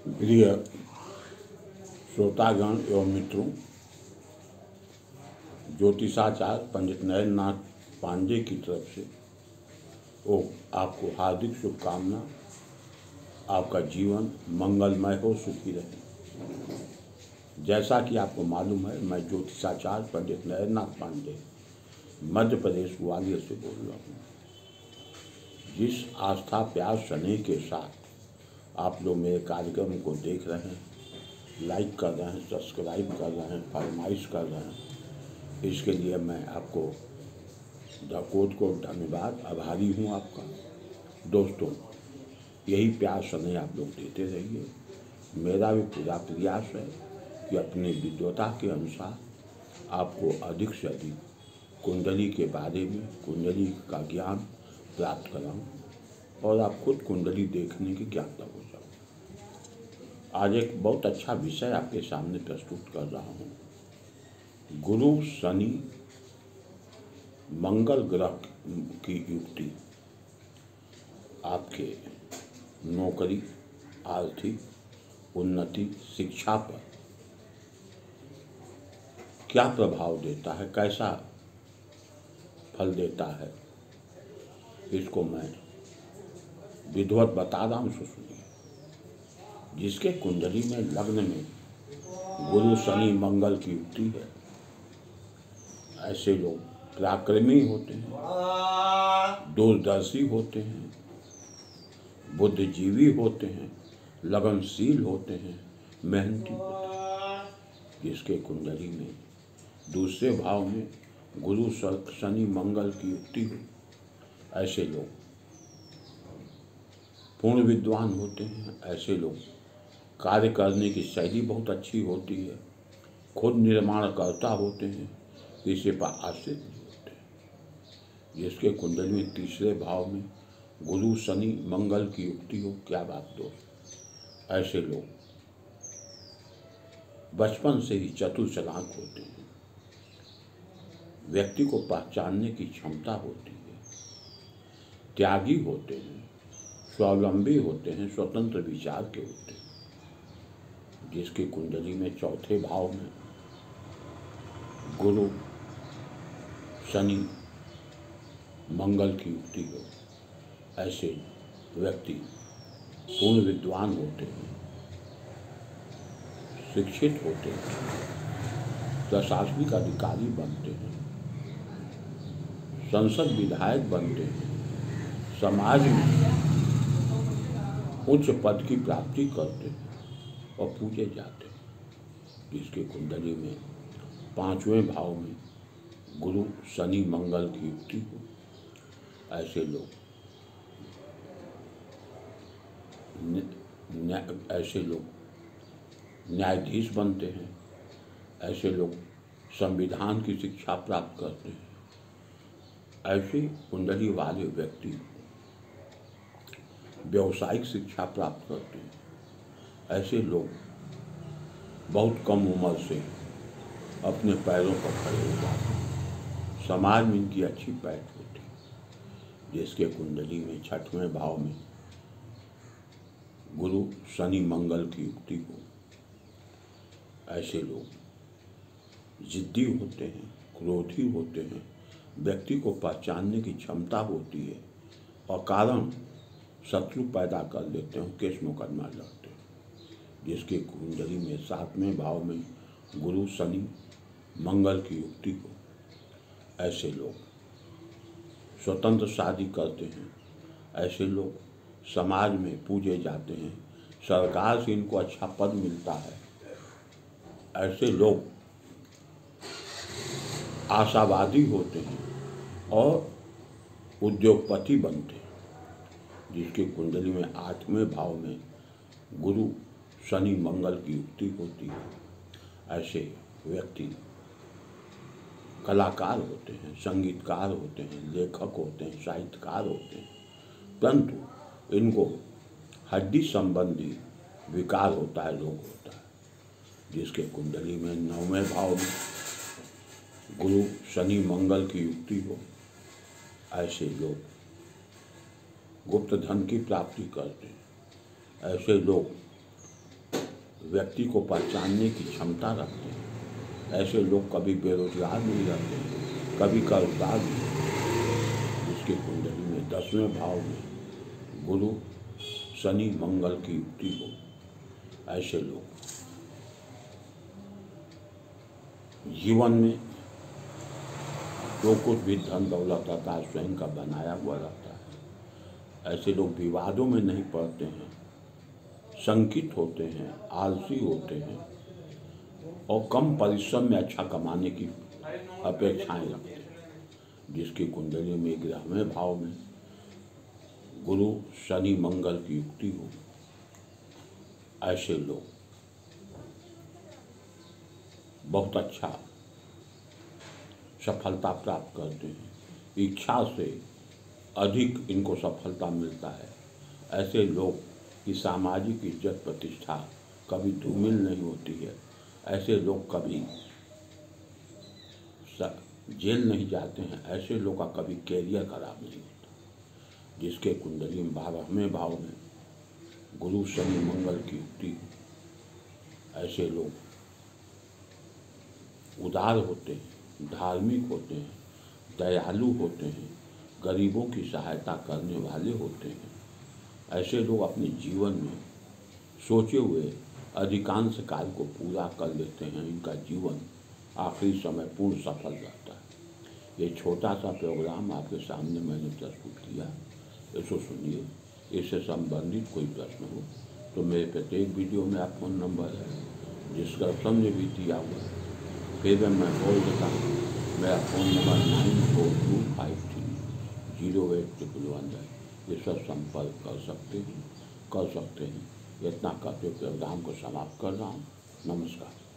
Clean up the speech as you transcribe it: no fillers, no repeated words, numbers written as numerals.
प्रिय श्रोतागण एवं मित्रों, ज्योतिषाचार्य पंडित नरेंद्रनाथ पांडे की तरफ से आपको हार्दिक शुभकामना। आपका जीवन मंगलमय हो, सुखी रहे। जैसा कि आपको मालूम है, मैं ज्योतिषाचार्य पंडित नरेंद्रनाथ पांडे मध्य प्रदेश ग्वालियर से बोल रहा हूँ। जिस आस्था प्यार स्नेह के साथ आप लोग मेरे कार्यक्रम को देख रहे हैं, लाइक कर रहे हैं, सब्सक्राइब कर रहे हैं, फरमाइश कर रहे हैं, इसके लिए मैं आपको को धन्यवाद, आभारी हूँ आपका। दोस्तों, यही प्यार स्नेह आप लोग देते रहिए। मेरा भी पूरा प्रयास है कि अपनी विद्वता के अनुसार आपको अधिक से अधिक कुंडली के बारे में, कुंडली का ज्ञान प्राप्त कराऊं और आप खुद कुंडली देखने के ज्ञाता हो जाओ। आज एक बहुत अच्छा विषय आपके सामने प्रस्तुत कर रहा हूँ। गुरु शनि मंगल ग्रह की युक्ति आपके नौकरी, आर्थिक उन्नति, शिक्षा पर क्या प्रभाव देता है, कैसा फल देता है, इसको मैं विधिवत बता रहा हूँ, सुनिए। जिसके कुंडली में लग्न में गुरु शनि मंगल की युक्ति है, ऐसे लोग पराक्रमी होते हैं, दूरदर्शी होते हैं, बुद्धिजीवी होते हैं, लगनशील होते हैं, मेहनती होते हैं। जिसके कुंडली में दूसरे भाव में गुरु शनि मंगल की युक्ति हो, ऐसे लोग पूर्ण विद्वान होते हैं। ऐसे लोग कार्य करने की शैली बहुत अच्छी होती है, खुद निर्माणकर्ता होते हैं, किसी पर आश्रित नहीं होते। जिसके कुंडली में तीसरे भाव में गुरु शनि मंगल की युक्ति हो, क्या बात दोस्त, ऐसे लोग बचपन से ही चतुर चालाक होते हैं, व्यक्ति को पहचानने की क्षमता होती है, त्यागी होते हैं, स्वावलंबी होते हैं, स्वतंत्र विचार के होते हैं। जिसकी कुंडली में चौथे भाव में गुरु शनि मंगल की युक्ति हो, ऐसे व्यक्ति पूर्ण विद्वान होते हैं, शिक्षित होते हैं, प्रशासनिक अधिकारी बनते हैं, संसद विधायक बनते हैं, समाज में उच्च पद की प्राप्ति करते हैं और पूजे जाते हैं। जिसके कुंडली में पांचवें भाव में गुरु शनि मंगल की युक्ति हो, ऐसे लोग न्यायाधीश बनते हैं, ऐसे लोग संविधान की शिक्षा प्राप्त करते हैं। ऐसे कुंडली वाले व्यक्ति व्यावसायिक शिक्षा प्राप्त करते हैं। ऐसे लोग बहुत कम उम्र से अपने पैरों पर खड़े हो जाते हैं, समाज में इनकी अच्छी पैठ होती है। जिसके कुंडली में छठवें भाव में गुरु शनि मंगल की युक्ति हो, ऐसे लोग जिद्दी होते हैं, क्रोधी होते हैं, व्यक्ति को पहचानने की क्षमता होती है और कारण शत्रु पैदा कर लेते हैं, केस मुकदमा लड़ते हैं। जिसके कुंडली में सातवें भाव में गुरु शनि मंगल की युक्ति हो, ऐसे लोग स्वतंत्र शादी करते हैं, ऐसे लोग समाज में पूजे जाते हैं, सरकार से इनको अच्छा पद मिलता है। ऐसे लोग आशावादी होते हैं और उद्योगपति बनते हैं। जिसकी कुंडली में आठवें भाव में गुरु शनि मंगल की युक्ति होती है, ऐसे व्यक्ति कलाकार होते हैं, संगीतकार होते हैं, लेखक होते हैं, साहित्यकार होते हैं, परंतु इनको हड्डी संबंधी विकार होता है, रोग होता है। जिसके कुंडली में नौवें भाव में गुरु शनि मंगल की युक्ति हो, ऐसे लोग गुप्त धन की प्राप्ति करते हैं। ऐसे लोग व्यक्ति को पहचानने की क्षमता रखते हैं। ऐसे लोग कभी बेरोजगार नहीं रहते हैं, कभी कर्जदार नहीं। जिसकी कुंडली में 10वें भाव में गुरु शनि मंगल की युक्ति हो, ऐसे लोग जीवन में जो कुछ भी धन दौलत आता है स्वयं का बनाया हुआ रहता है। ऐसे लोग विवादों में नहीं पड़ते हैं, संकित होते हैं, आलसी होते हैं और कम परिश्रम में अच्छा कमाने की अपेक्षाएं रखते हैं। जिसकी कुंडली में 11वें भाव में गुरु शनि मंगल की युक्ति हो, ऐसे लोग बहुत अच्छा सफलता प्राप्त करते हैं। इच्छा से अधिक इनको सफलता मिलता है। ऐसे लोग की सामाजिक इज्जत प्रतिष्ठा कभी धूमिल नहीं होती है। ऐसे लोग कभी जेल नहीं जाते हैं। ऐसे लोग का कभी कैरियर खराब नहीं होता। जिसके कुंडली में 12वें भाव में गुरु शनि मंगल की युक्ति हो, ऐसे लोग उदार होते हैं, धार्मिक होते हैं, दयालु होते हैं, गरीबों की सहायता करने वाले होते हैं। ऐसे लोग अपने जीवन में सोचे हुए अधिकांश कार्य को पूरा कर लेते हैं। इनका जीवन आखिरी समय पूर्ण सफल रहता है। ये छोटा सा प्रोग्राम आपके सामने मैंने प्रस्तुत किया, इसको सुनिए। इससे संबंधित कोई प्रश्न हो तो मेरे प्रत्येक वीडियो में आप फ़ोन नंबर है डिस्क्रिप्शन में भी दिया हुआ है। फिर मैं बोल देता हूँ, मेरा फ़ोन नंबर 9425308111 है। इस पर संपर्क कर सकते हैं। इतना करते प्रोग्राम को समाप्त कर रहा हूँ। नमस्कार।